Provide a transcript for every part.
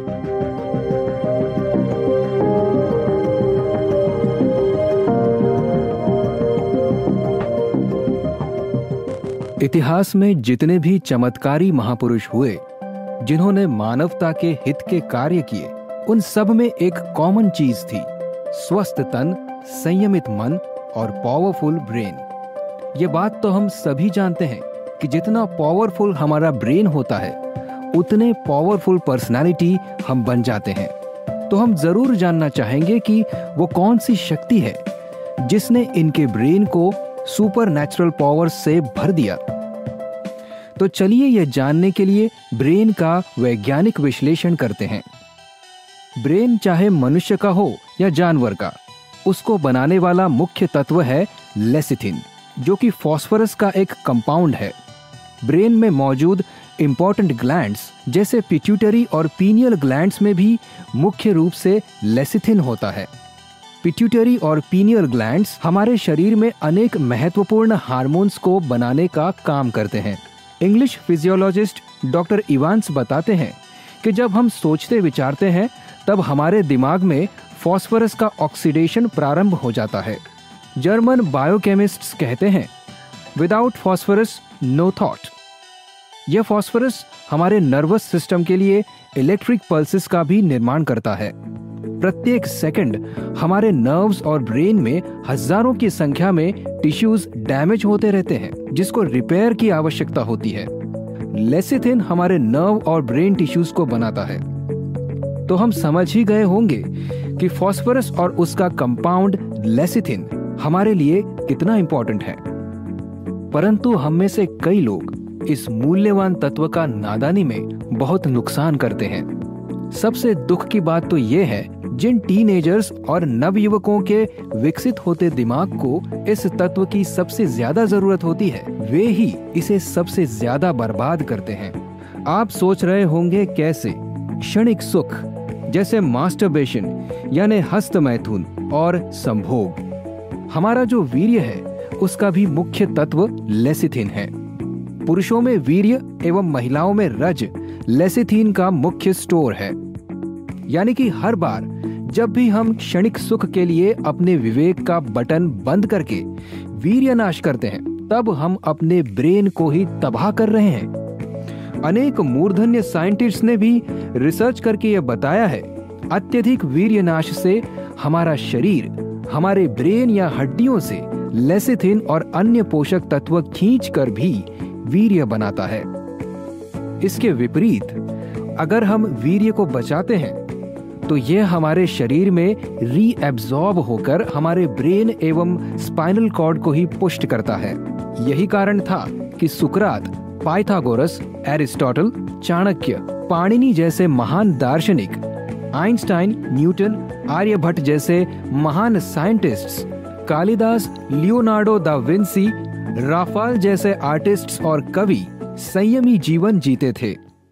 इतिहास में जितने भी चमत्कारी महापुरुष हुए जिन्होंने मानवता के हित के कार्य किए, उन सब में एक कॉमन चीज थी: स्वस्थ तन, संयमित मन और पावरफुल ब्रेन। ये बात तो हम सभी जानते हैं कि जितना पावरफुल हमारा ब्रेन होता है उतने पावरफुल पर्सनालिटी हम बन जाते हैं। तो हम जरूर जानना चाहेंगे कि वो कौन सी शक्ति है जिसने इनके ब्रेन को सुपर नेचुरल पावर से भर दिया। तो चलिए यह जानने के लिए ब्रेन का वैज्ञानिक विश्लेषण करते हैं। ब्रेन चाहे मनुष्य का हो या जानवर का, उसको बनाने वाला मुख्य तत्व है लेसिथिन, जो कि फास्फोरस का एक कंपाउंड है। ब्रेन में मौजूद इंपॉर्टेंट ग्लैंड्स जैसे पिट्यूटरी और पीनियल ग्लैंड्स में भी मुख्य रूप से लेसिथिन होता है। पिट्यूटरी और पीनियल ग्लैंड्स हमारे शरीर में अनेक महत्वपूर्ण हार्मोन्स को बनाने का काम करते हैं। इंग्लिश फिजियोलॉजिस्ट डॉक्टर इवांस बताते हैं कि जब हम सोचते विचारते हैं तब हमारे दिमाग में फास्फोरस का ऑक्सीडेशन प्रारंभ हो जाता है। जर्मन बायोकेमिस्ट्स कहते हैं, विदाउट फास्फोरस नो थॉट। यह फास्फोरस हमारे नर्वस सिस्टम के लिए इलेक्ट्रिक पल्सेस का भी निर्माण करता है। प्रत्येक सेकंड हमारे नर्व्स और ब्रेन में हजारों की संख्या में टिश्यूज डैमेज होते रहते हैं, जिसको रिपेयर की आवश्यकता होती है। लेसिथिन हमारे नर्व और ब्रेन टिश्यूज को बनाता है। तो हम समझ ही गए होंगे कि फास्फोरस और उसका कंपाउंड लेसिथिन हमारे लिए कितना इंपॉर्टेंट है। परंतु हम में से कई लोग इस मूल्यवान तत्व का नादानी में बहुत नुकसान करते हैं। सबसे दुख की बात तो यह है, जिन टीनेजर्स और नवयुवकों के विकसित होते दिमाग को इस तत्व की सबसे ज्यादा जरूरत होती है, वे ही इसे सबसे ज्यादा बर्बाद करते हैं। आप सोच रहे होंगे कैसे? क्षणिक सुख जैसे मास्टरबेशन यानी हस्त मैथुन और संभोग। हमारा जो वीर्य है उसका भी मुख्य तत्व लेसिथिन है। पुरुषों में वीर्य एवं महिलाओं में रज लेसिथिन का मुख्य स्टोर है। यानी कि हर बार जब भी हम क्षणिक सुख के लिए अपने विवेक का बटन बंद करके वीर्य नाश करते हैं, तब हम अपने ब्रेन को ही तबाह कर रहे हैं। अनेक मूर्धन्य साइंटिस्ट्स ने भी रिसर्च करके यह बताया है, अत्यधिक वीर्य नाश से हमारा शरीर हमारे ब्रेन या हड्डियों से लेसिथिन और अन्य पोषक तत्व खींच कर भी वीर्य बनाता है। इसके विपरीत अगर हम वीर्य को बचाते हैं तो यह हमारे शरीर में रीएब्सॉर्ब होकर हमारे ब्रेन एवं स्पाइनल कॉर्ड को ही पुष्ट करता है। यही कारण था कि सुकरात, पाइथागोरस, एरिस्टोटल, चाणक्य, पाणिनि जैसे महान दार्शनिक, आइंस्टाइन, न्यूटन, आर्यभट्ट जैसे महान scientists, Kalidas, Leonardo da Vinci, Raphael जैसे आर्टिस्ट्स और कवि संयमी जीवन जीते थे।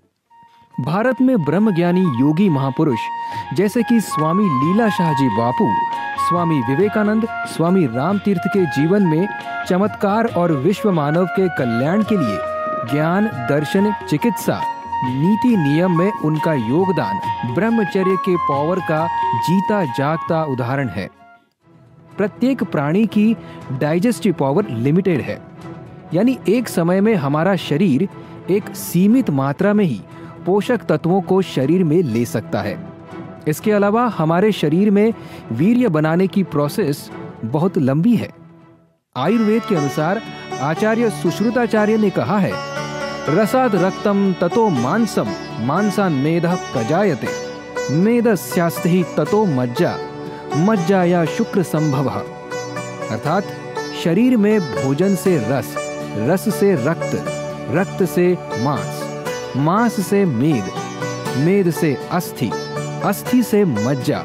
भारत में ब्रह्मज्ञानी योगी महापुरुष जैसे कि स्वामी लीलाशाह जी बापू, स्वामी विवेकानंद, स्वामी रामतीर्थ के जीवन में चमत्कार और विश्व मानव के कल्याण के लिए ज्ञान, दर्शन, चिकित्सा, नीति नियम में उनका योगदान ब्रह्मचर्य के पावर का जीता जागता उदाहरण है। प्रत्येक प्राणी की डाइजेस्टिव पावर लिमिटेड है, यानी एक समय में हमारा शरीर एक सीमित मात्रा में ही पोषक तत्वों को शरीर में ले सकता है। इसके अलावा हमारे शरीर में वीर्य बनाने की प्रोसेस बहुत लंबी है। आयुर्वेद के अनुसार आचार्य सुश्रुताचार्य ने कहा है, रसाद रक्तम ततो मांसम मांसान मेदः प्रजायते, मेदस्यास्ति ततो मज्जा, मज्जाया शुक्र संभवः। अर्थात शरीर में भोजन से रस, रस से रक्त, रक्त से मांस, मांस से मेद, मेद से अस्थि, अस्थि से मज्जा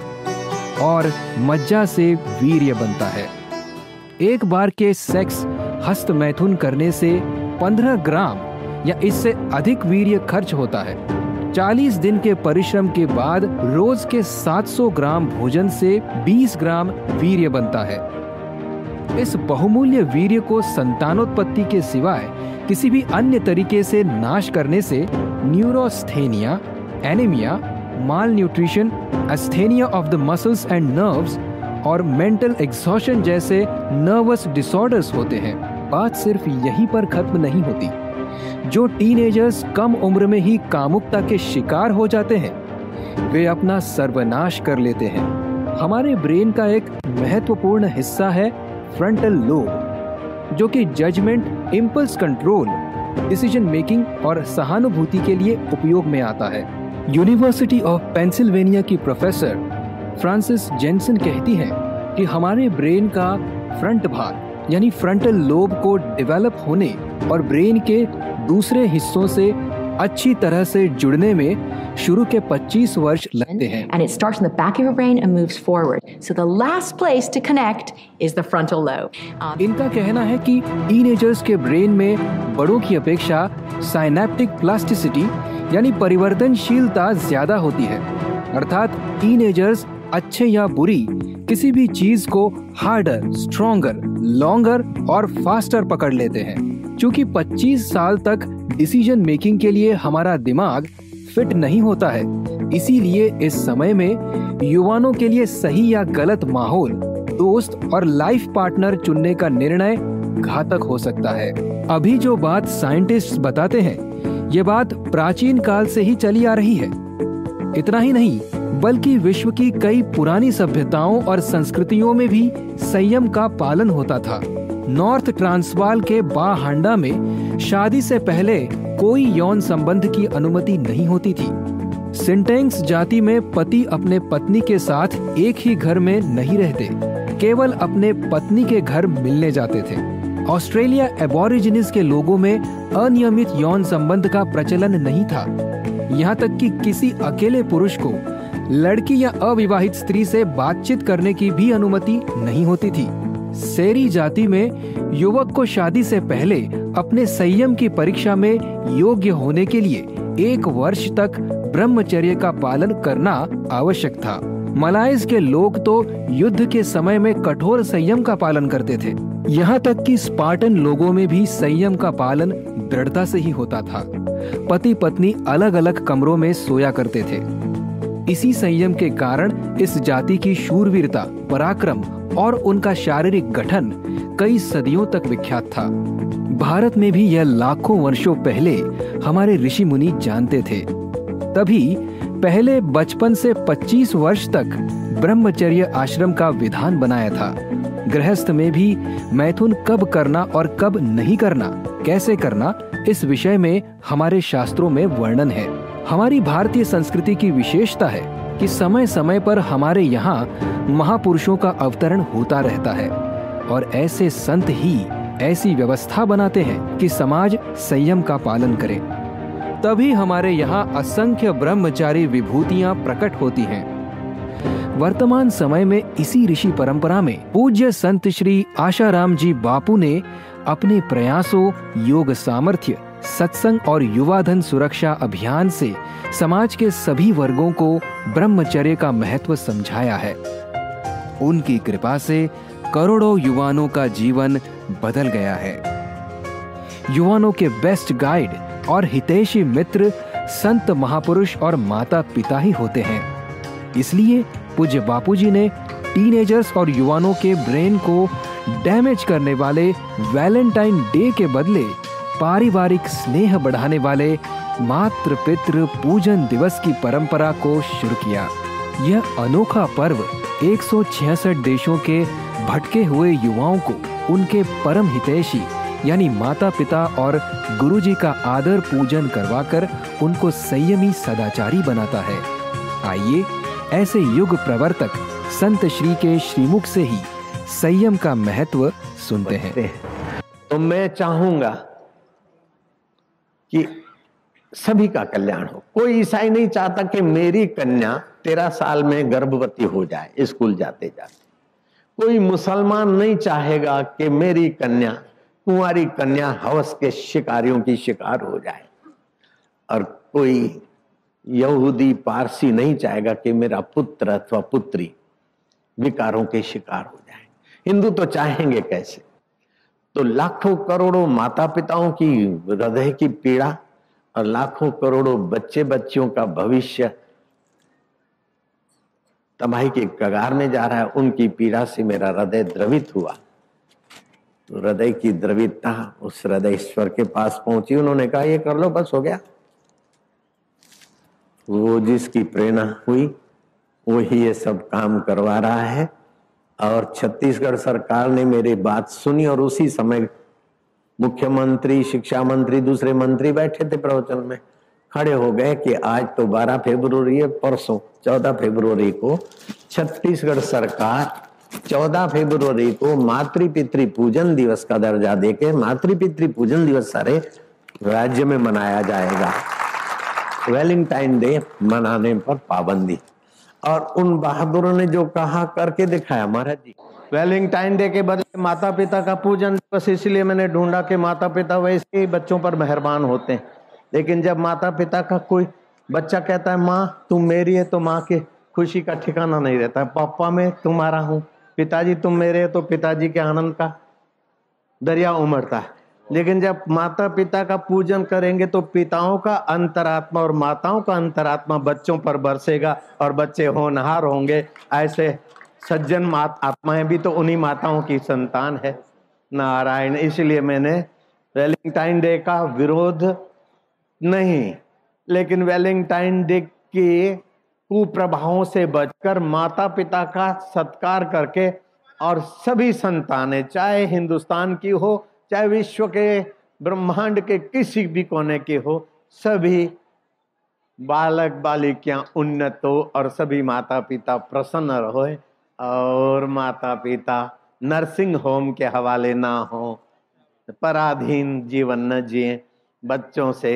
और मज्जा से वीर्य बनता है। एक बार के सेक्स हस्त मैथुन करने से 15 ग्राम या इससे अधिक वीर्य खर्च होता है। 40 दिन के परिश्रम के बाद रोज के 700 ग्राम भोजन से 20 ग्राम वीर्य बनता है। इस बहुमूल्य वीर्य को संतानोत्पत्ति के सिवाय किसी भी अन्य तरीके से नाश करने से neurasthenia, anaemia, malnutrition, asthenia of the muscles and nerves और मेंटल एग्जॉशन जैसे नर्वस डिसऑर्डर्स होते हैं। बात सिर्फ यहीं पर खत्म नहीं होती। जो टीनेजर्स कम उम्र में ही कामुकता के शिकार हो जाते हैं, वे अपना सर्वनाश कर लेते हैं। हमारे ब्रेन का एक महत्वपूर्ण हिस्सा है फ्रंटल लोब, जो कि judgement, impulse control, decision making और सहानुभूति के लिए उपयोग में आता है। यूनिवर्सिटी ऑफ पेंसिल्वेनिया की प्रोफेसर फ्रांसिस जेनसन कहती हैं कि हमारे ब्रेन का फ्रंट भाग यानी फ्रंटल लोब को डेवलप होने और ब्रेन के दूसरे हिस्सों से अच्छी तरह से जुड़ने में शुरू के 25 वर्ष लगते हैं। And it starts in the back of your brain and moves forward. So the last place to connect is the frontal lobe. इनका कहना है कि टीनेजर्स के ब्रेन में बड़ों की अपेक्षा साइनेप्टिक प्लास्टिसिटी यानी परिवर्तनशीलता ज्यादा होती है। अर्थात टीनेजर्स अच्छे या बुरी किसी भी चीज को हार्डर, स्ट्रॉन्गर, लॉन्गर और फास्टर पकड़ लेते हैं। चूंकि 25 साल तक डिसीजन मेकिंग के लिए हमारा दिमाग फिट नहीं होता है, इसीलिए इस समय में युवाओं के लिए सही या गलत माहौल, दोस्त और लाइफ पार्टनर चुनने का निर्णय घातक हो सकता है। अभी जो बात साइंटिस्ट्स बताते हैं, ये बात प्राचीन काल से ही चली आ रही है। इतना ही नहीं, बल्कि विश्व की कई पुरानी सभ्यताओं और संस्कृतियों में भी संयम का पालन होता था। नॉर्थ ट्रांसवाल के बाहांडा में शादी से पहले कोई यौन संबंध की अनुमति नहीं होती थी। सिंटेंक्स जाति में पति अपने पत्नी के साथ एक ही घर में नहीं रहते, केवल अपने पत्नी के घर मिलने जाते थे। ऑस्ट्रेलिया एबोरिजिनिस के लोगों में अनियमित यौन संबंध का प्रचलन नहीं था। यहाँ तक कि किसी अकेले पुरुष को लड़की या अविवाहित स्त्री से बातचीत करने की भी अनुमति नहीं होती थी। सेरी जाति में युवक को शादी से पहले अपने संयम की परीक्षा में योग्य होने के लिए 1 वर्ष तक ब्रह्मचर्य का पालन करना आवश्यक था। मलायस के लोग तो युद्ध के समय में कठोर संयम का पालन करते थे। यहाँ तक कि स्पार्टन लोगों में भी संयम का पालन दृढ़ता से ही होता था। पति पत्नी अलग अलग कमरों में सोया करते थे। इसी संयम के कारण इस जाति की शूरवीरता, पराक्रम और उनका शारीरिक गठन कई सदियों तक विख्यात था। भारत में भी यह लाखों वर्षों पहले हमारे ऋषि मुनि जानते थे। तभी पहले बचपन से 25 वर्ष तक ब्रह्मचर्य आश्रम का विधान बनाया था। गृहस्थ में भी मैथुन कब करना और कब नहीं करना, कैसे करना, इस विषय में हमारे शास्त्रों में वर्णन है। हमारी भारतीय संस्कृति की विशेषता है कि समय समय पर हमारे यहाँ महापुरुषों का अवतरण होता रहता है और ऐसे संत ही ऐसी व्यवस्था बनाते हैं कि समाज संयम का पालन करे। तभी हमारे यहाँ असंख्य ब्रह्मचारी विभूतियां प्रकट होती हैं। वर्तमान समय में इसी ऋषि परंपरा में पूज्य संत श्री आशाराम जी बापू ने अपने प्रयासों, योग सामर्थ्य, सत्संग और युवाधन सुरक्षा अभियान से समाज के सभी वर्गों को ब्रह्मचर्य का महत्व समझाया है। उनकी कृपा से करोड़ों युवाओं का जीवन बदल गया है। युवाओं के बेस्ट गाइड और हितैषी मित्र संत, महापुरुष और माता पिता ही होते हैं। इसलिए पूज्य बापूजी ने टीनेजर्स और युवाओं के ब्रेन को डैमेज करने वाले वैलेंटाइन डे के बदले पारिवारिक स्नेह बढ़ाने वाले मातृ पितृ पूजन दिवस की परंपरा को शुरू किया। यह अनोखा पर्व 166 देशों के भटके हुए युवाओं को उनके परम हितैषी यानी माता पिता और गुरुजी का आदर पूजन करवाकर उनको संयमी सदाचारी बनाता है। आइए ऐसे युग प्रवर्तक संत श्री के श्रीमुख से ही संयम का महत्व सुनते हैं। तो मैं चाहूंगा कि सभी का कल्याण हो। कोई ईसाई नहीं चाहता कि मेरी कन्या 13 साल में गर्भवती हो जाए स्कूल जाते जाते। कोई मुसलमान नहीं चाहेगा कि मेरी कन्या, कुंवारी कन्या हवस के शिकारियों की शिकार हो जाए, और कोई यहूदी पारसी नहीं चाहेगा कि मेरा पुत्र अथवा पुत्री विकारों के शिकार हो जाए। हिंदू तो चाहेंगे कैसे? तो लाखों करोड़ों माता पिताओं की हृदय की पीड़ा और लाखों करोड़ों बच्चे बच्चियों का भविष्य तबाही के कगार में जा रहा है, उनकी पीड़ा से मेरा हृदय द्रवित हुआ। तो हृदय की द्रवितता उस हृदय ईश्वर के पास पहुंची। उन्होंने कहा ये कर लो, बस हो गया। वो जिसकी प्रेरणा हुई वही ये सब काम करवा रहा है। और छत्तीसगढ़ सरकार ने मेरी बात सुनी और उसी समय मुख्यमंत्री, शिक्षा मंत्री, दूसरे मंत्री बैठे थे प्रवचन में, खड़े हो गए कि आज तो 12 फरवरी है, परसों 14 फरवरी को छत्तीसगढ़ सरकार 14 फरवरी को मातृ पितृ पूजन दिवस का दर्जा देके मातृ पितृ पूजन दिवस सारे राज्य में मनाया जाएगा। वैलेंटाइन डे मनाने पर पाबंदी। और उन बहादुरों ने जो कहा करके दिखाया महाराज जी। वैलेंटाइन डे के बदले माता पिता का पूजन दिवस, इसलिए मैंने ढूंढा कि माता पिता वैसे ही बच्चों पर मेहरबान होते हैं, लेकिन जब माता पिता का कोई बच्चा कहता है माँ तुम मेरी है, तो माँ के खुशी का ठिकाना नहीं रहता है। पापा मैं तुम्हारा हूँ, पिताजी तुम मेरे, तो पिताजी के आनंद का दरिया उमड़ता है। लेकिन जब माता पिता का पूजन करेंगे तो पिताओं का अंतरात्मा और माताओं का अंतरात्मा बच्चों पर बरसेगा और बच्चे होनहार होंगे। ऐसे सज्जन आत्माएं भी तो उन्हीं माताओं की संतान है। नारायण। इसलिए मैंने वैलेंटाइन डे का विरोध नहीं, लेकिन वैलेंटाइन डे के कुप्रभावों से बचकर माता पिता का सत्कार करके, और सभी संतानें चाहे हिंदुस्तान की हो चाहे विश्व के ब्रह्मांड के किसी भी कोने की हो, सभी बालक बालिकाएं उन्नत हो और सभी माता पिता प्रसन्न रहो और माता पिता नर्सिंग होम के हवाले ना हो, पराधीन जीवन न जिए, बच्चों से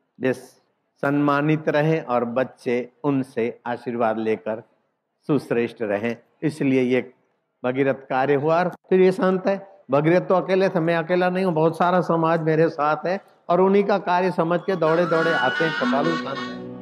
सम्मानित रहें और बच्चे उनसे आशीर्वाद लेकर सुश्रेष्ठ रहें। इसलिए ये भगीरथ कार्य हुआ। और फिर ये संत है, भगीरथ तो अकेले थे, मैं अकेला नहीं हूँ, बहुत सारा समाज मेरे साथ है और उन्हीं का कार्य समझ के दौड़े दौड़े आते हैं। कृपालु संत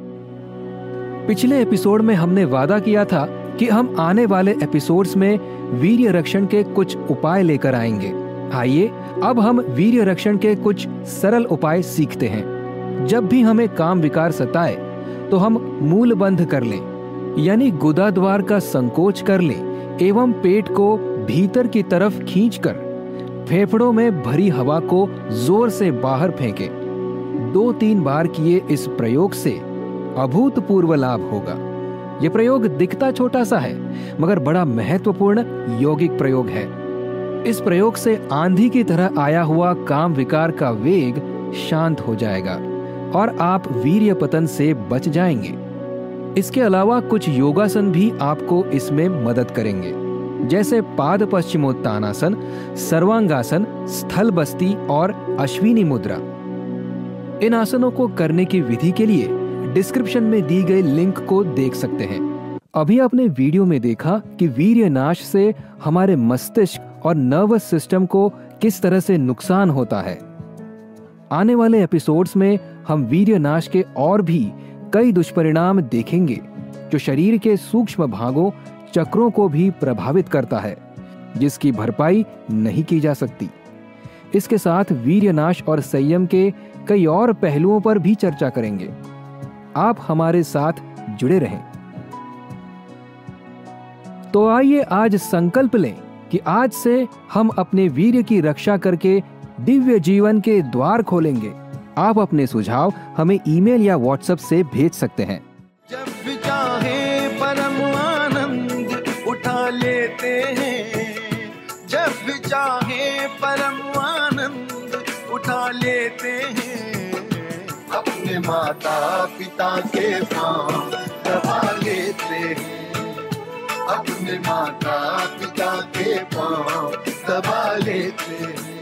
है। पिछले एपिसोड में हमने वादा किया था कि हम आने वाले एपिसोड्स में वीर्य रक्षण के कुछ उपाय लेकर आएंगे। आइए अब हम वीर्य रक्षण के कुछ सरल उपाय सीखते हैं। जब भी हमें काम विकार सताए तो हम मूल बंध कर लें, यानी गुदा द्वार का संकोच कर लें एवं पेट को भीतर की तरफ खींचकर फेफड़ों में भरी हवा को जोर से बाहर फेंकें। 2-3 बार किए इस प्रयोग से अभूतपूर्व लाभ होगा। यह प्रयोग दिखता छोटा सा है मगर बड़ा महत्वपूर्ण यौगिक प्रयोग है। इस प्रयोग से आंधी की तरह आया हुआ काम विकार का वेग शांत हो जाएगा और आप वीर्य पतन से बच जाएंगे। इसके अलावा कुछ योगासन भी आपको इसमें मदद करेंगे, जैसे पाद पश्चिमोत्तानासन, सर्वांगासन, स्थल बस्ती और अश्विनी मुद्रा। इन आसनों को करने की विधि के लिए डिस्क्रिप्शन में दी गई लिंक को देख सकते हैं। अभी आपने वीडियो में देखा कि वीर्य नाश से हमारे मस्तिष्क और नर्वस सिस्टम को किस तरह से नुकसान होता है। आने वाले एपिसोड्स में हम वीर्य नाश के और भी कई दुष्परिणाम देखेंगे जो शरीर के सूक्ष्म भागों, चक्रों को भी प्रभावित करता है, जिसकी भरपाई नहीं की जा सकती। इसके साथ वीर्यनाश और संयम के कई और पहलुओं पर भी चर्चा करेंगे। आप हमारे साथ जुड़े रहें। तो आइए आज संकल्प लें कि आज से हम अपने वीर्य की रक्षा करके दिव्य जीवन के द्वार खोलेंगे। आप अपने सुझाव हमें ईमेल या व्हाट्सएप से भेज सकते हैं। जब चाहे परम आनंद उठा लेते हैं, जब चाहे परम आनंद उठा लेते हैं, अपने माता पिता के पांव दबा लेते हैं, अपने माता पिता के पांव दबा लेते हैं।